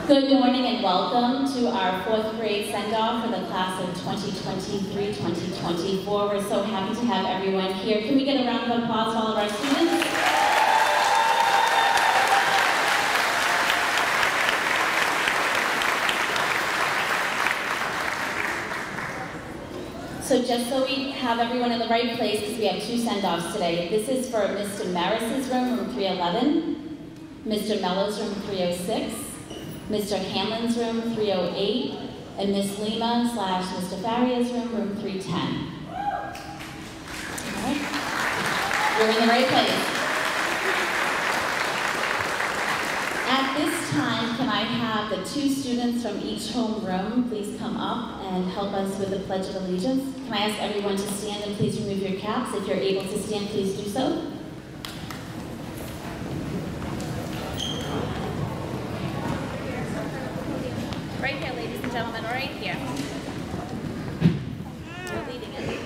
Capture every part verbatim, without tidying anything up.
Good morning and welcome to our fourth grade send-off for the class of twenty twenty-three twenty twenty-four. We're so happy to have everyone here. Can we get a round of applause for all of our students? So just so we have everyone in the right place, because we have two send-offs today. This is for Mister Maris's room, room three eleven, Mister Mello's room three oh six, Mister Hanlon's room three oh eight, and Miss Lima slash Mister Faria's room, room three ten. All right. You're in the right place. At this time, can I have the two students from each home room please come up and help us with the Pledge of Allegiance? Can I ask everyone to stand and please remove your caps? If you're able to stand, please do so. Right here, ladies and gentlemen, right here. You're leading it.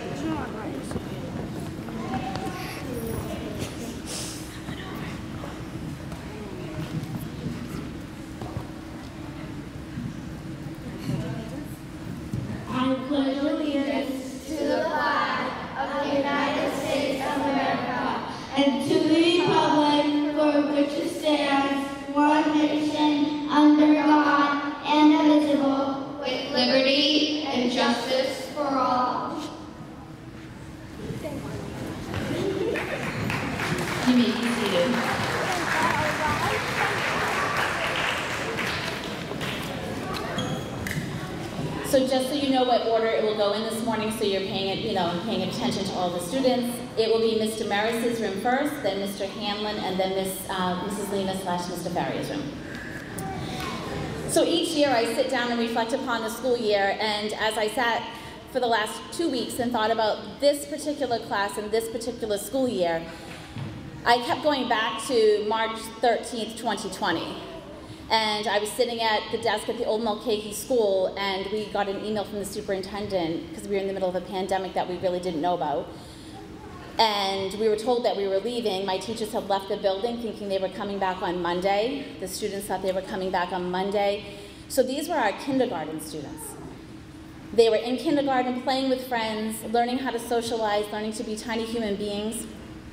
I pledge allegiance to the flag of the United States of America and to the republic for which it stands, one nation, under God, indivisible, with liberty and justice for all. You may be seated. So just so you know what order it will go in this morning, so you're paying it, you know, paying attention to all the students, it will be Mister Maris's room first, then Mister Hanlon, and then Miss uh, Missus Lima slash Mister Faria's room. So each year I sit down and reflect upon the school year, and as I sat for the last two weeks and thought about this particular class and this particular school year, I kept going back to March thirteenth, twenty twenty. And I was sitting at the desk at the old Mulcahey school, and we got an email from the superintendent, because we were in the middle of a pandemic that we really didn't know about. And we were told that we were leaving. My teachers had left the building thinking they were coming back on Monday. The students thought they were coming back on Monday. So these were our kindergarten students. They were in kindergarten playing with friends, learning how to socialize, learning to be tiny human beings.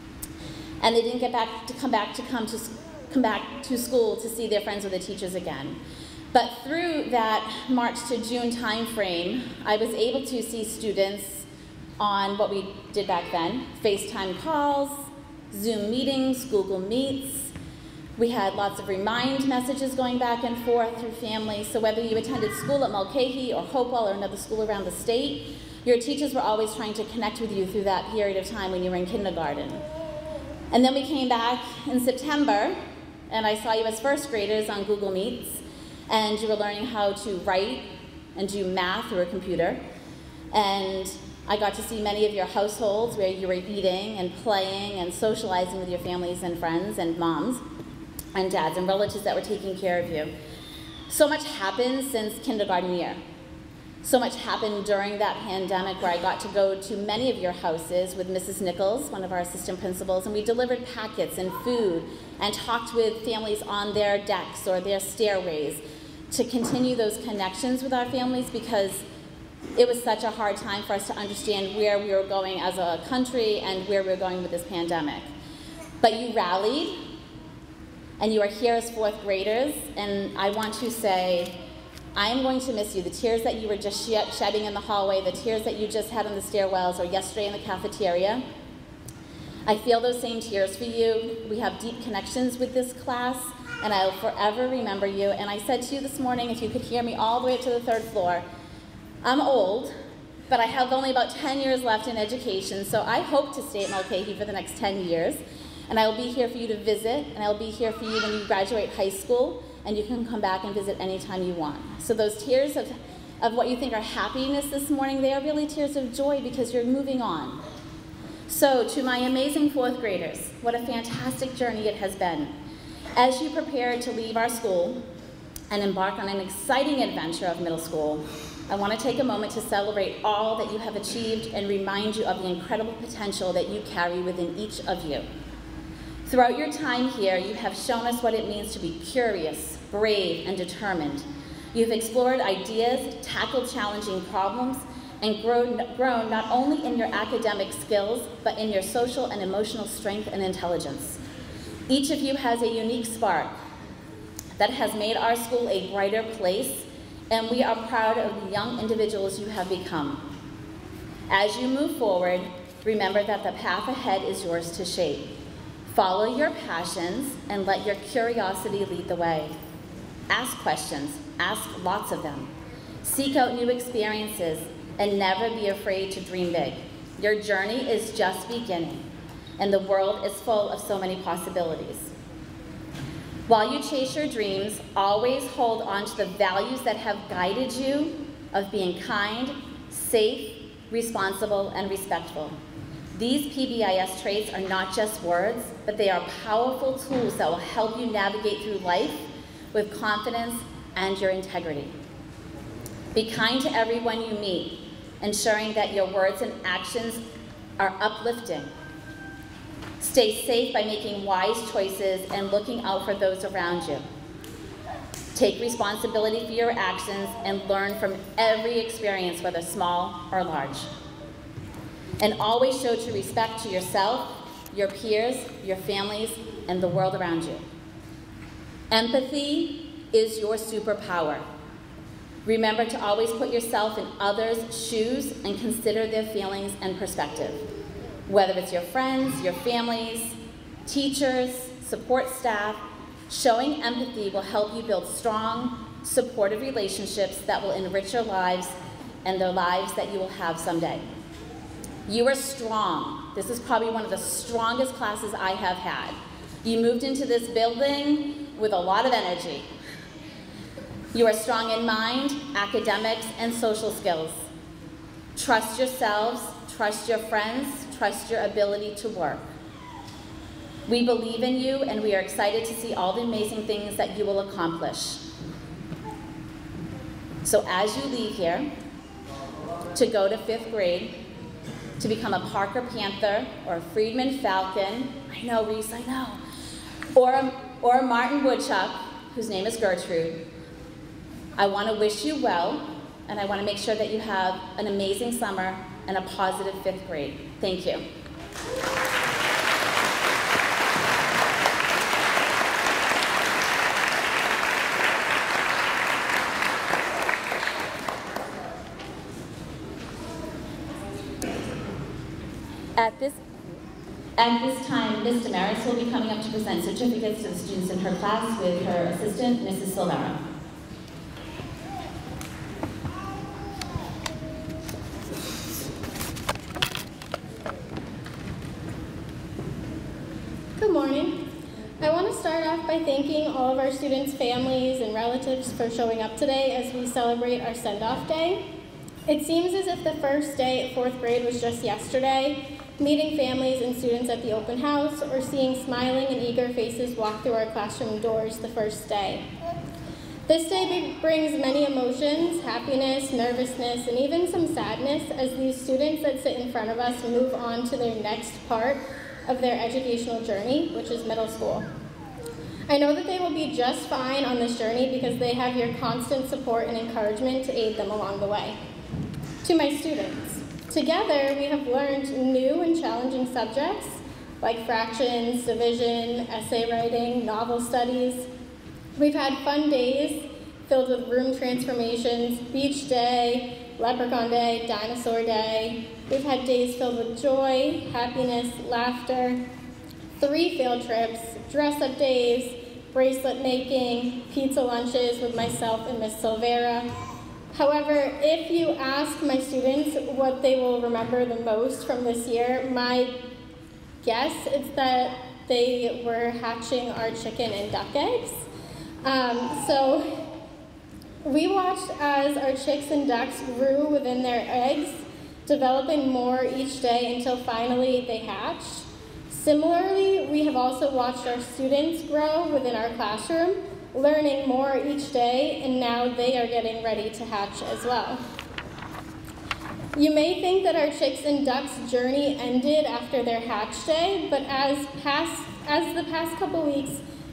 And they didn't get back to come back to come to come back to school to see their friends or their teachers again. But through that March to June time frame, I was able to see students on what we did back then, FaceTime calls, Zoom meetings, Google Meets. We had lots of remind messages going back and forth through families. So whether you attended school at Mulcahey or Hopewell or another school around the state, your teachers were always trying to connect with you through that period of time when you were in kindergarten. And then we came back in September, and I saw you as first graders on Google Meets, and you were learning how to write and do math through a computer. And I got to see many of your households where you were eating and playing and socializing with your families and friends and moms and dads and relatives that were taking care of you. So much happened since kindergarten year. So much happened during that pandemic where I got to go to many of your houses with Missus Nichols, one of our assistant principals, and we delivered packets and food and talked with families on their decks or their stairways to continue those connections with our families, because it was such a hard time for us to understand where we were going as a country and where we were going with this pandemic. But you rallied, and you are here as fourth graders, and I want to say, I am going to miss you. The tears that you were just shedding in the hallway, the tears that you just had on the stairwells or yesterday in the cafeteria, I feel those same tears for you. We have deep connections with this class, and I'll forever remember you. And I said to you this morning, if you could hear me all the way up to the third floor, I'm old, but I have only about ten years left in education, so I hope to stay at Mulcahey for the next ten years. And I will be here for you to visit, and I will be here for you when you graduate high school, and you can come back and visit anytime you want. So those tears of, of what you think are happiness this morning, they are really tears of joy because you're moving on. So to my amazing fourth graders, what a fantastic journey it has been. As you prepare to leave our school and embark on an exciting adventure of middle school, I want to take a moment to celebrate all that you have achieved and remind you of the incredible potential that you carry within each of you. Throughout your time here, you have shown us what it means to be curious, brave, and determined. You've explored ideas, tackled challenging problems, and grown, grown not only in your academic skills, but in your social and emotional strength and intelligence. Each of you has a unique spark that has made our school a brighter place, and we are proud of the young individuals you have become. As you move forward, remember that the path ahead is yours to shape. Follow your passions and let your curiosity lead the way. Ask questions, ask lots of them. Seek out new experiences and never be afraid to dream big. Your journey is just beginning, and the world is full of so many possibilities. While you chase your dreams, always hold on to the values that have guided you of being kind, safe, responsible, and respectful. These P B I S traits are not just words, but they are powerful tools that will help you navigate through life with confidence and your integrity. Be kind to everyone you meet, ensuring that your words and actions are uplifting. Stay safe by making wise choices and looking out for those around you. Take responsibility for your actions and learn from every experience, whether small or large. And always show true respect to yourself, your peers, your families, and the world around you. Empathy is your superpower. Remember to always put yourself in others' shoes and consider their feelings and perspective. Whether it's your friends, your families, teachers, support staff, showing empathy will help you build strong, supportive relationships that will enrich your lives and the lives that you will have someday. You are strong. This is probably one of the strongest classes I have had. You moved into this building with a lot of energy. You are strong in mind, academics, and social skills. Trust yourselves, trust your friends, trust your ability to work. We believe in you, and we are excited to see all the amazing things that you will accomplish. So as you leave here to go to fifth grade, to become a Parker Panther or a Friedman Falcon, I know, Reese, I know, or a, or a Martin Woodchuck, whose name is Gertrude, I want to wish you well, and I want to make sure that you have an amazing summer and a positive fifth grade. Thank you. At this, at this time, Miz Damaris will be coming up to present certificates to the students in her class with her assistant, Missus Silvera. Good morning. I want to start off by thanking all of our students' families and relatives for showing up today as we celebrate our send-off day. It seems as if the first day at fourth grade was just yesterday, meeting families and students at the open house, or seeing smiling and eager faces walk through our classroom doors the first day. This day brings many emotions, happiness, nervousness, and even some sadness as these students that sit in front of us move on to their next part of their educational journey, which is middle school. I know that they will be just fine on this journey because they have your constant support and encouragement to aid them along the way. To my students, together, we have learned new and challenging subjects like fractions, division, essay writing, novel studies. We've had fun days filled with room transformations, beach day, leprechaun day, dinosaur day. We've had days filled with joy, happiness, laughter, three field trips, dress-up days, bracelet making, pizza lunches with myself and Miz Silvera. However, if you ask my students what they will remember the most from this year, my guess is that they were hatching our chicken and duck eggs. Um, so we watched as our chicks and ducks grew within their eggs, developing more each day until finally they hatched. Similarly, we have also watched our students grow within our classroom, learning more each day, and now they are getting ready to hatch as well. You may think that our chicks and ducks journey ended after their hatch day, but as past as the past couple weeks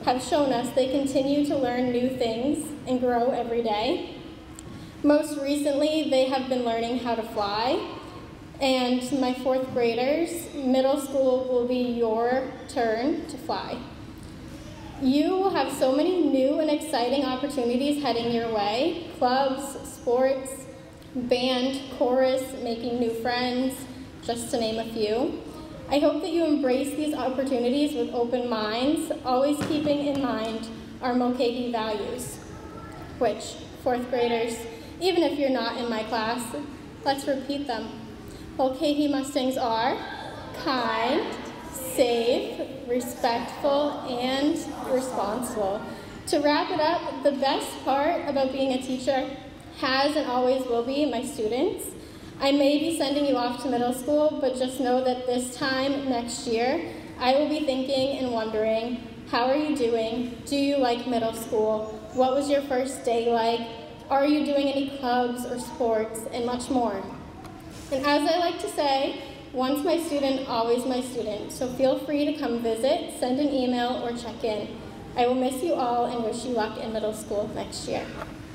have shown us they continue to learn new things and grow every day. Most recently, they have been learning how to fly. And my fourth graders, middle school will be your turn to fly. You will have so many new and exciting opportunities heading your way: clubs, sports, band, chorus, making new friends, just to name a few. I hope that you embrace these opportunities with open minds, always keeping in mind our Mulcahey values, which, fourth graders, even if you're not in my class, let's repeat them. Mulcahey Mustangs are kind, safe, respectful, and responsible. To wrap it up, the best part about being a teacher has and always will be my students. I may be sending you off to middle school, but just know that this time next year, I will be thinking and wondering, how are you doing? Do you like middle school? What was your first day like? Are you doing any clubs or sports? And much more. And as I like to say, once my student, always my student. So feel free to come visit, send an email, or check in. I will miss you all and wish you luck in middle school next year.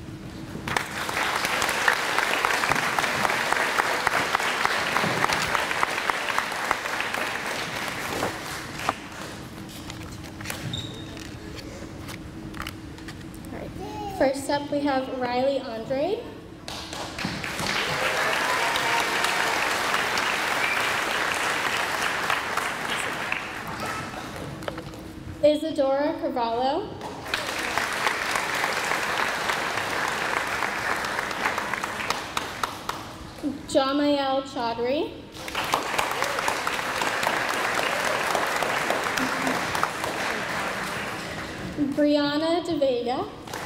First up, we have Riley Andre. Isadora Carvalho. Jamael Chaudhry. Brianna De Vega.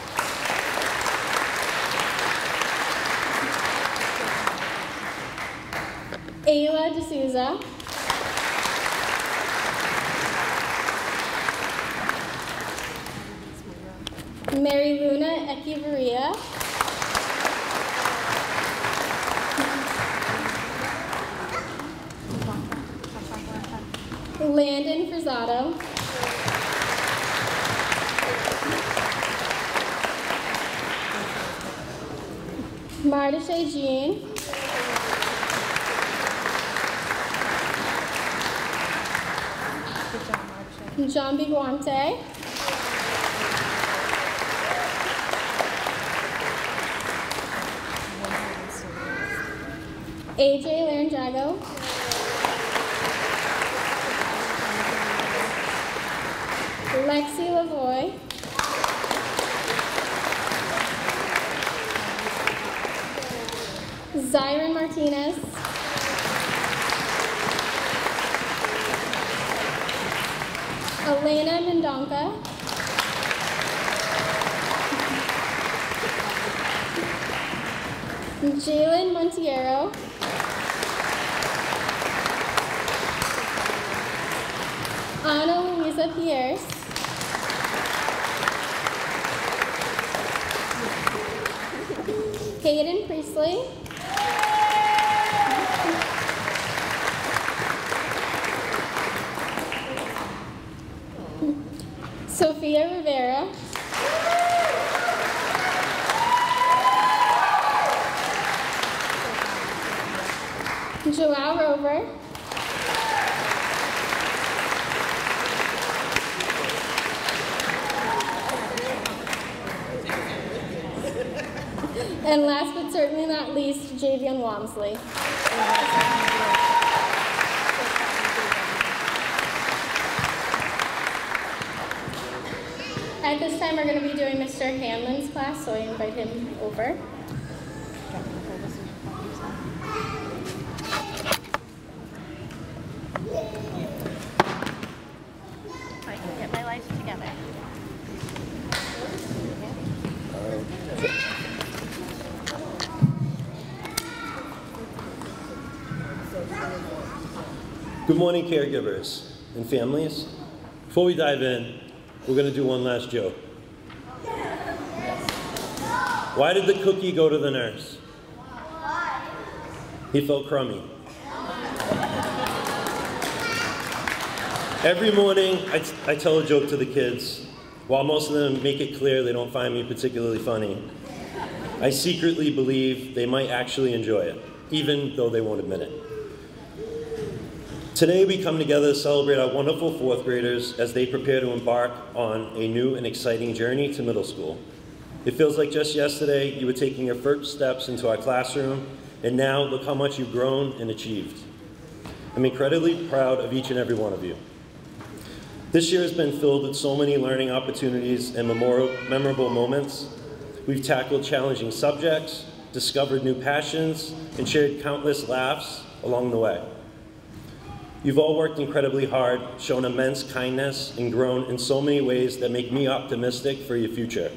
Ayla D'Souza. Mary Luna Echevarria. Landon Frisado. Mardache Jean. John Biguante. A J Laranjago. Lexi Lavoy. Zyron Martinez. Elena Mendonca. Jalen Montiero. Ana Luisa Pierce. Hayden Priestley. Sophia Rivera. Joao Rover. And last but certainly not least, Javion Walmsley. At this time, we're going to be doing Mister Hanlon's class, so I invite him over. I can get my life together. Good morning, caregivers and families. Before we dive in, we're going to do one last joke. Why did the cookie go to the nurse? He felt crummy. Every morning, I, t I tell a joke to the kids. While most of them make it clear they don't find me particularly funny, I secretly believe they might actually enjoy it, even though they won't admit it. Today we come together to celebrate our wonderful fourth graders as they prepare to embark on a new and exciting journey to middle school. It feels like just yesterday you were taking your first steps into our classroom, and now look how much you've grown and achieved. I'm incredibly proud of each and every one of you. This year has been filled with so many learning opportunities and memorial, memorable moments. We've tackled challenging subjects, discovered new passions, and shared countless laughs along the way. You've all worked incredibly hard, shown immense kindness, and grown in so many ways that make me optimistic for your future.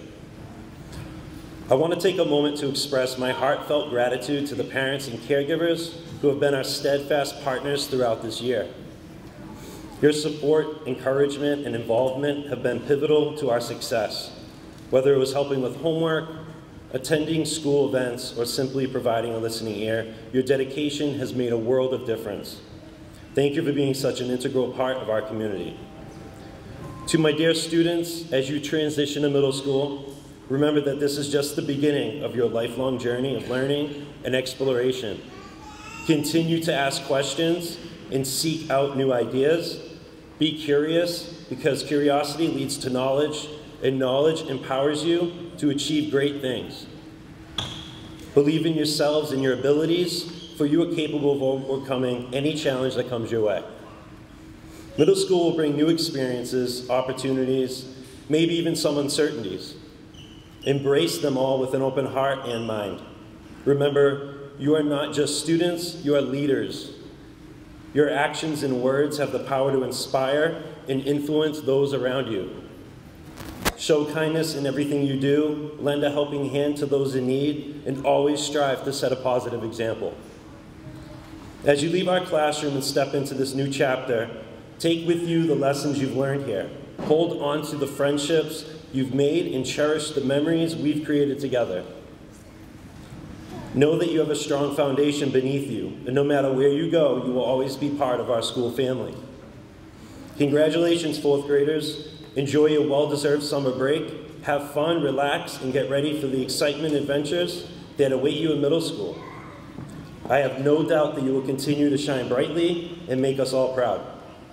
I want to take a moment to express my heartfelt gratitude to the parents and caregivers who have been our steadfast partners throughout this year. Your support, encouragement, and involvement have been pivotal to our success, whether it was helping with homework, attending school events, or simply providing a listening ear. Your dedication has made a world of difference. Thank you for being such an integral part of our community. To my dear students, as you transition to middle school, remember that this is just the beginning of your lifelong journey of learning and exploration. Continue to ask questions and seek out new ideas. Be curious, because curiosity leads to knowledge, and knowledge empowers you to achieve great things. Believe in yourselves and your abilities, for you are capable of overcoming any challenge that comes your way. Middle school will bring new experiences, opportunities, maybe even some uncertainties. Embrace them all with an open heart and mind. Remember, you are not just students, you are leaders. Your actions and words have the power to inspire and influence those around you. Show kindness in everything you do, lend a helping hand to those in need, and always strive to set a positive example. As you leave our classroom and step into this new chapter, take with you the lessons you've learned here. Hold on to the friendships you've made and cherish the memories we've created together. Know that you have a strong foundation beneath you, and no matter where you go, you will always be part of our school family. Congratulations, fourth graders. Enjoy your well-deserved summer break. Have fun, relax, and get ready for the excitement and adventures that await you in middle school. I have no doubt that you will continue to shine brightly and make us all proud.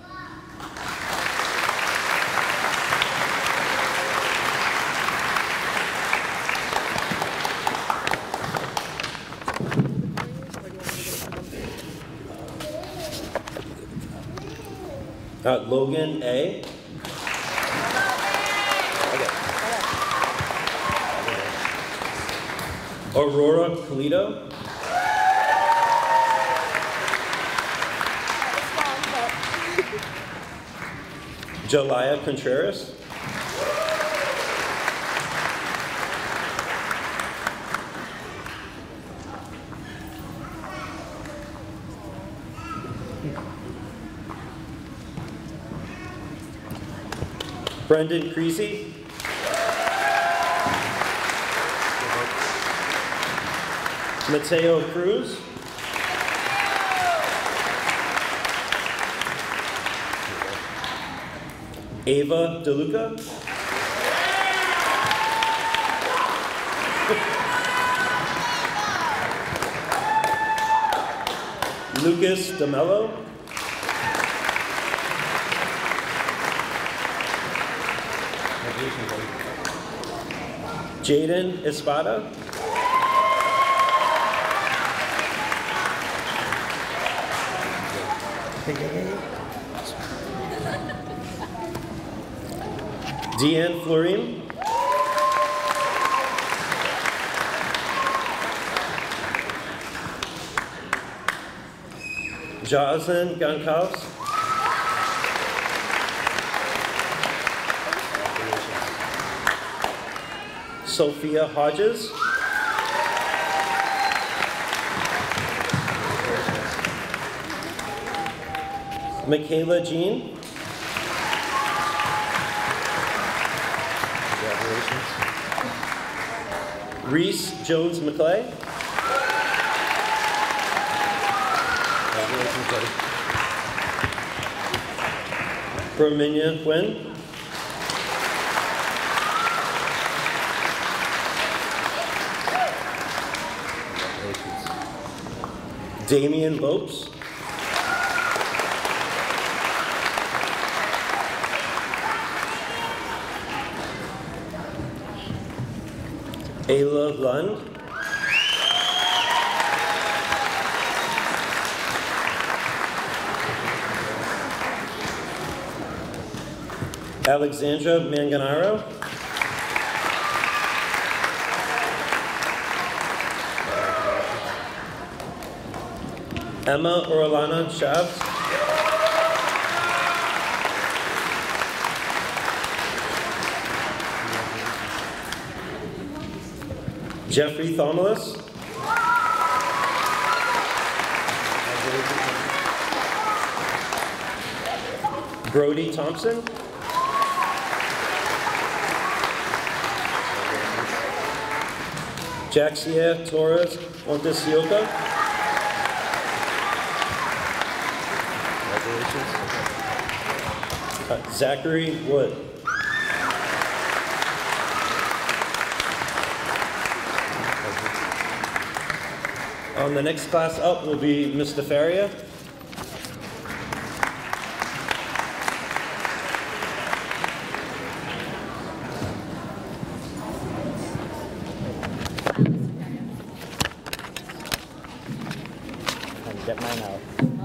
Uh, Logan A. Okay. Aurora Polito. Jalaya Contreras. Brendan Creasy. Mateo Cruz. Ava DeLuca. Lucas DeMello. Jaden Espada. Deanne Florine. Jocelyn Goncalves. Sophia Hodges. Michaela Jean. Congratulations. Reese Jones McClay. Congratulations, buddy. Berminia Quinn. Damian Lopes. Ayla Lund. Alexandra Manganaro. Emma Orlana Shabs. Jeffrey Thomalis. Brody Thompson. Jaxia Torres Montesioca. Congratulations. Uh, Zachary Wood. Um, the next class up will be Mister Faria. Get mine out.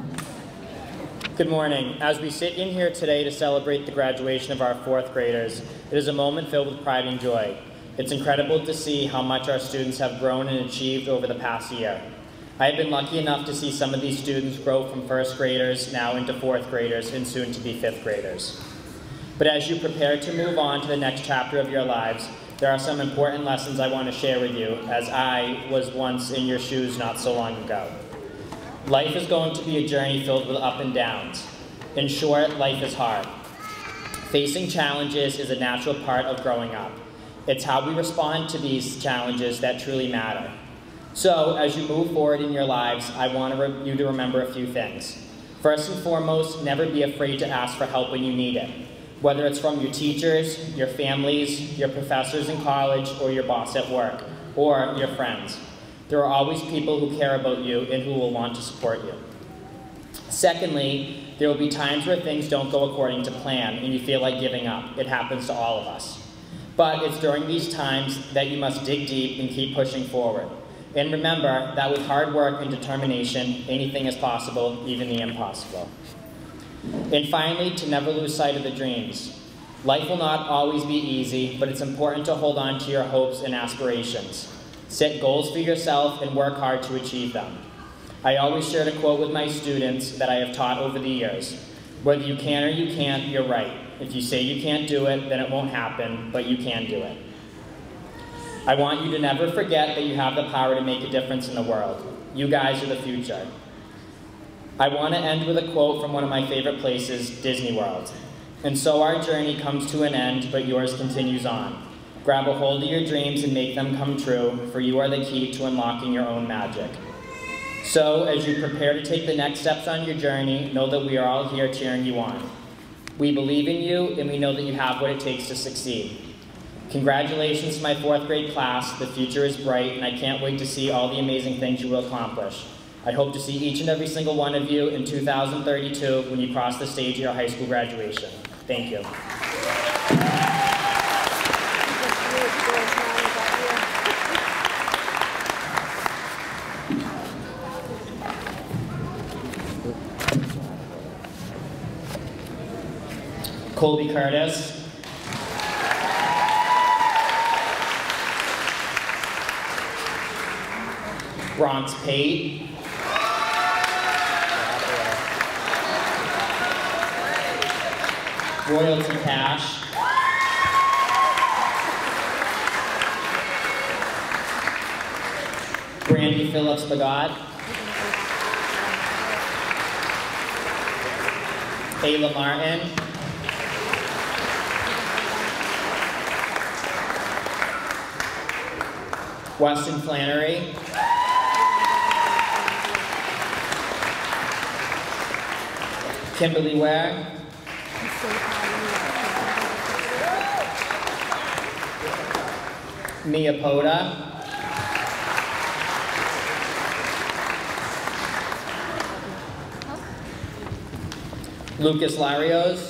Good morning. As we sit in here today to celebrate the graduation of our fourth graders, it is a moment filled with pride and joy. It's incredible to see how much our students have grown and achieved over the past year. I have been lucky enough to see some of these students grow from first graders now into fourth graders and soon to be fifth graders. But as you prepare to move on to the next chapter of your lives, there are some important lessons I want to share with you, as I was once in your shoes not so long ago. Life is going to be a journey filled with up and downs. In short, life is hard. Facing challenges is a natural part of growing up. It's how we respond to these challenges that truly matter. So, as you move forward in your lives, I want you to remember a few things. First and foremost, never be afraid to ask for help when you need it. Whether it's from your teachers, your families, your professors in college, or your boss at work, or your friends. There are always people who care about you and who will want to support you. Secondly, there will be times where things don't go according to plan and you feel like giving up. It happens to all of us. But it's during these times that you must dig deep and keep pushing forward. And remember that with hard work and determination, anything is possible, even the impossible. And finally, to never lose sight of the dreams. Life will not always be easy, but it's important to hold on to your hopes and aspirations. Set goals for yourself and work hard to achieve them. I always share a quote with my students that I have taught over the years. Whether you can or you can't, you're right. If you say you can't do it, then it won't happen, but you can do it. I want you to never forget that you have the power to make a difference in the world. You guys are the future. I want to end with a quote from one of my favorite places, Disney World. And so our journey comes to an end, but yours continues on. Grab a hold of your dreams and make them come true, for you are the key to unlocking your own magic. So, as you prepare to take the next steps on your journey, know that we are all here cheering you on. We believe in you, and we know that you have what it takes to succeed. Congratulations to my fourth grade class. The future is bright, and I can't wait to see all the amazing things you will accomplish. I hope to see each and every single one of you in two thousand thirty-two when you cross the stage of your high school graduation. Thank you. Colby Curtis. Bronx Pate. Royalty Cash. Brandy Phillips Bagot. Ayla Martin. Weston Flannery. Kimberly Ware. Mia Poda. Lucas Larios.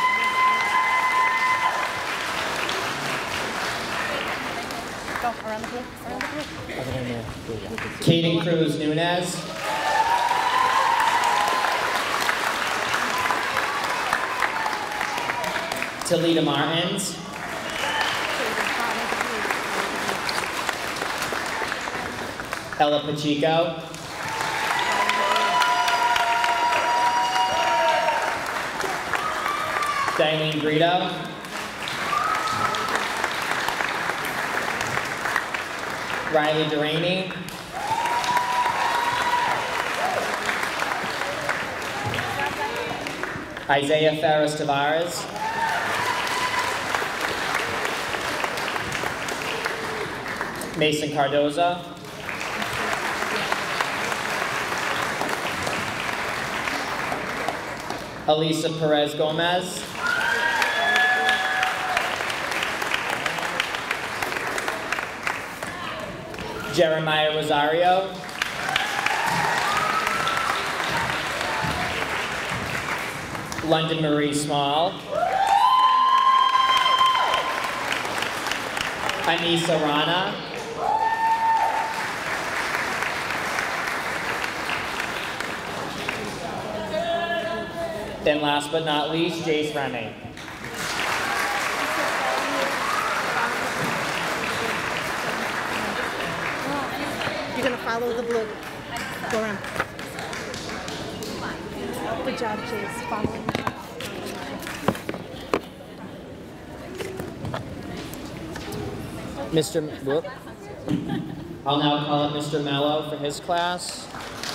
Go around the blue, around the blue. Caden Cruz Nunez. Talita Martins. Ella Pacheco. Diane Brito. Riley Duraney. Isaiah Ferris Tavares. Mason Cardoza. Elisa Perez Gomez. Jeremiah Rosario. London Marie Small. Anissa Rana. And last but not least, Jace Remy. You're gonna follow the blue. Go around. Good job, Chase. Following. Mister M- whoop. I'll now call up Mister Mello for his class.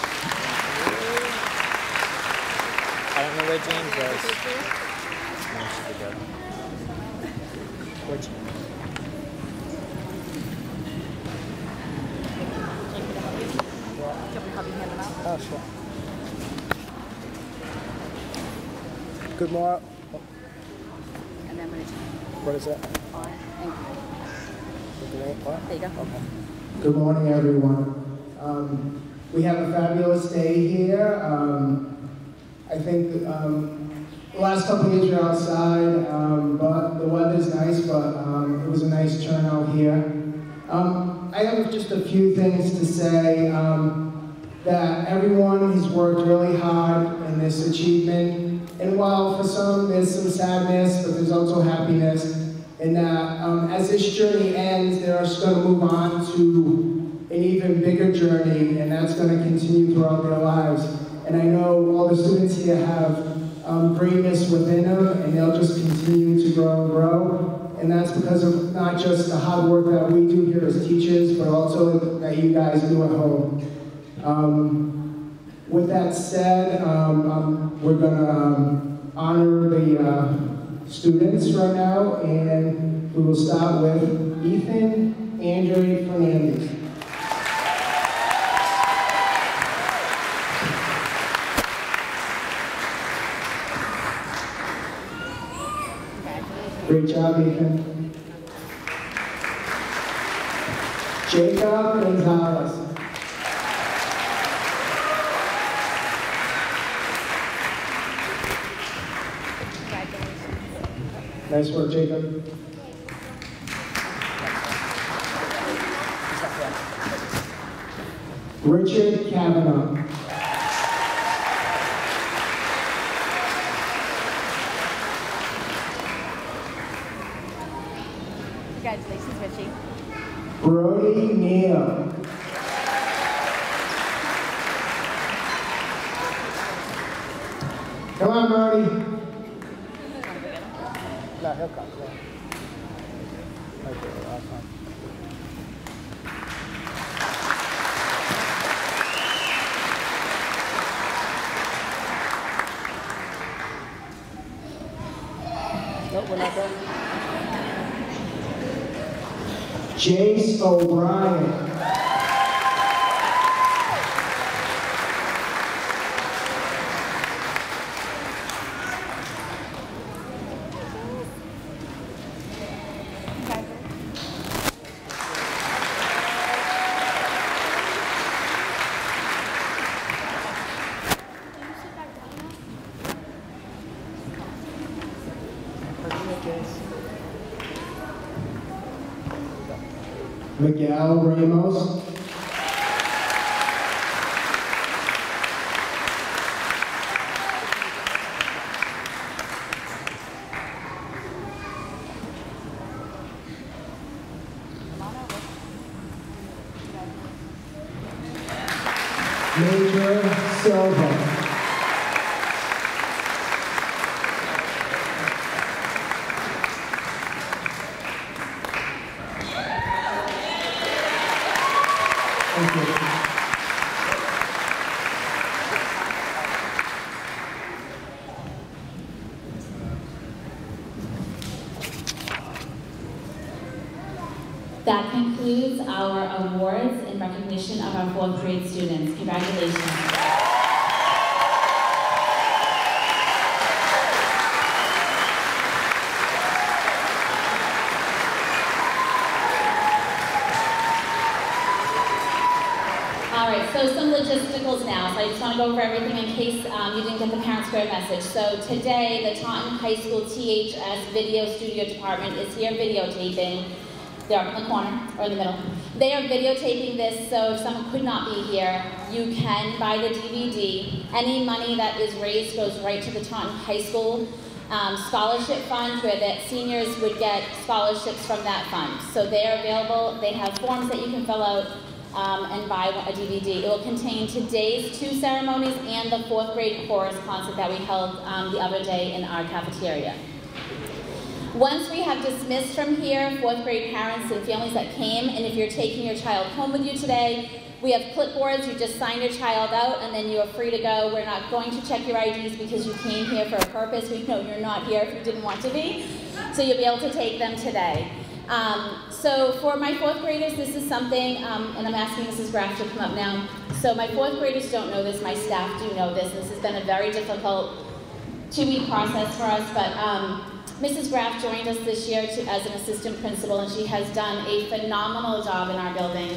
I don't know where James is. No, should be good. Where'd you- Oh, sure. Good morning. And then when it's What is that? on, and What? there you go. Okay. Good morning, everyone. Um, we have a fabulous day here. Um, I think um, the last couple of years we were outside, um, but the weather's nice, but um, it was a nice turnout here. Um, I have just a few things to say. Um, that everyone has worked really hard in this achievement. And while for some there's some sadness, but there's also happiness. And that um, as this journey ends, they're just going to move on to an even bigger journey, and that's going to continue throughout their lives. And I know all the students here have um, greatness within them, and they'll just continue to grow and grow. And that's because of not just the hard work that we do here as teachers, but also that you guys do at home. Um, with that said, um, um, we're going to um, honor the uh, students right now, and we will start with Ethan Andre Fernandez. Great job, Ethan. Jacob Gonzalez. Nice work, Jacob. Richard Kavanaugh. Congratulations, Richie. Brody Neal. Come on, Brody. No, he'll come. Yeah. Right there, last one. Nope, we're not done. Jace O'Brien. Miguel Ramos. Major Silva. Thank you. That concludes our awards in recognition of our fourth grade students. Congratulations. All right, so some logisticals now. So I just want to go over everything in case um, you didn't get the Parent Square message. So today, the Taunton High School T H S Video Studio Department is here videotaping. They're up in the corner, or in the middle. They are videotaping this, so if someone could not be here, you can buy the D V D. Any money that is raised goes right to the Taunton High School um, Scholarship Fund, where the seniors would get scholarships from that fund. So they are available. They have forms that you can fill out um, and buy a D V D. It will contain today's two ceremonies and the fourth grade chorus concert that we held um, the other day in our cafeteria. Once we have dismissed from here fourth grade parents and families that came, and if you're taking your child home with you today, we have clipboards. You just sign your child out and then you are free to go. We're not going to check your I Ds because you came here for a purpose. We know you're not here if you didn't want to be. So you'll be able to take them today. Um, so for my fourth graders, this is something, um, and I'm asking Missus Graff to come up now. So my fourth graders don't know this, my staff do know this. This has been a very difficult two-week process for us, but um, Missus Graff joined us this year to, as an assistant principal, and she has done a phenomenal job in our building.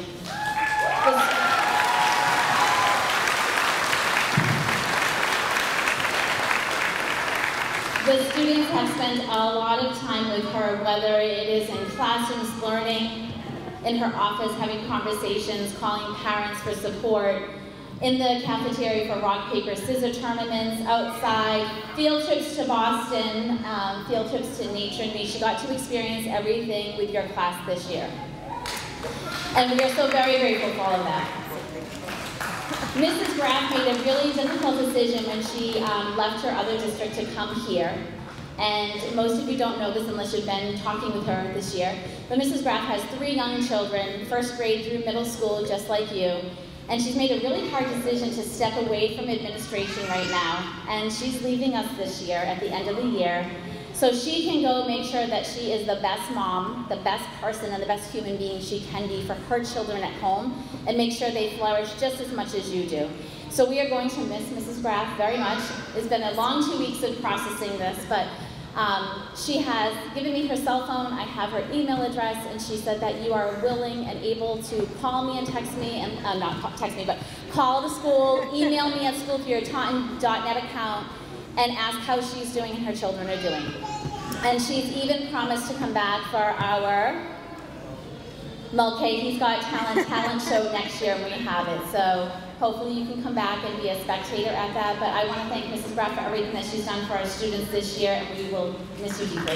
The, the students have spent a lot of time with her, whether it is in classrooms learning, in her office having conversations, calling parents for support, in the cafeteria for rock, paper, scissors tournaments, outside, field trips to Boston, um, field trips to Nature and Me. She got to experience everything with your class this year. And we are so very grateful for all of that. Missus Graff made a really difficult decision when she um, left her other district to come here. And most of you don't know this unless you've been talking with her this year. But Missus Graff has three young children, first grade through middle school, just like you. And she's made a really hard decision to step away from administration right now. And she's leaving us this year at the end of the year. So she can go make sure that she is the best mom, the best person, and the best human being she can be for her children at home, and make sure they flourish just as much as you do. So we are going to miss Missus Graff very much. It's been a long two weeks of processing this, but um, she has given me her cell phone. I have her email address, and she said that you are willing and able to call me and text me, and uh, not text me, but call the school, email me at school through your Taunton dot net account, and ask how she's doing and her children are doing. And she's even promised to come back for our Mulcahey's Got Talent talent show next year, and we have it. So hopefully you can come back and be a spectator at that. But I want to thank Missus Graff for everything that she's done for our students this year, and we will miss you deeply.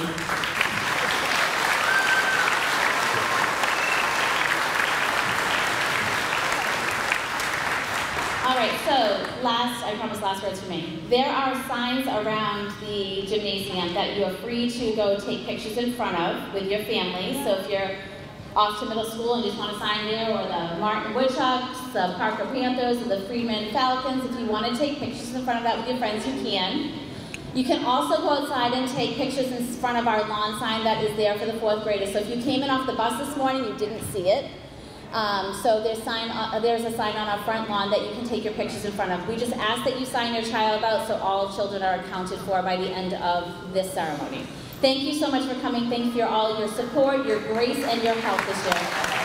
All right, so last, I promise last words for me. There are signs around the gymnasium that you are free to go take pictures in front of with your family. So if you're off to middle school and just want to sign there, or the Martin Woodchucks, the Parker Panthers, or the Freeman Falcons, if you want to take pictures in front of that with your friends, you can. You can also go outside and take pictures in front of our lawn sign that is there for the fourth graders. So if you came in off the bus this morning, you didn't see it. Um, so there's, sign, uh, there's a sign on our front lawn that you can take your pictures in front of. We just ask that you sign your child out so all children are accounted for by the end of this ceremony. Thank you so much for coming. Thank you for all your support, your grace, and your help this year.